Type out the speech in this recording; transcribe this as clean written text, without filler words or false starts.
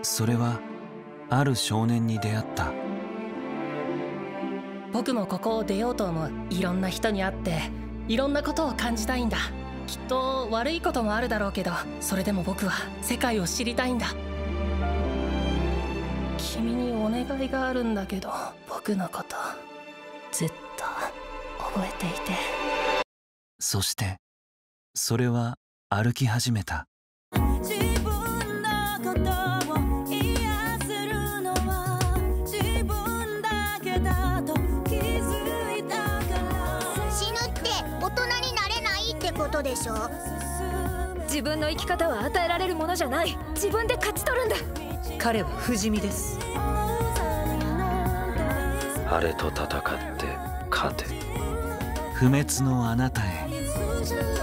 それはある少年に出会った。 僕もここを出ようと思う。いろんな人に会っていろんなことを感じたいんだ。きっと悪いこともあるだろうけど、それでも僕は世界を知りたいんだ。君にお願いがあるんだけど、僕のことずっと覚えていて。 そしてそれは歩き始めた。 自分のことを癒せるのは自分だけだと気づいたから。 死ぬって大人になれないってことでしょ。 自分の生き方は与えられるものじゃない。自分で勝ち取るんだ。 彼は不死身です。 あれと戦って勝て。 不滅のあなたへ。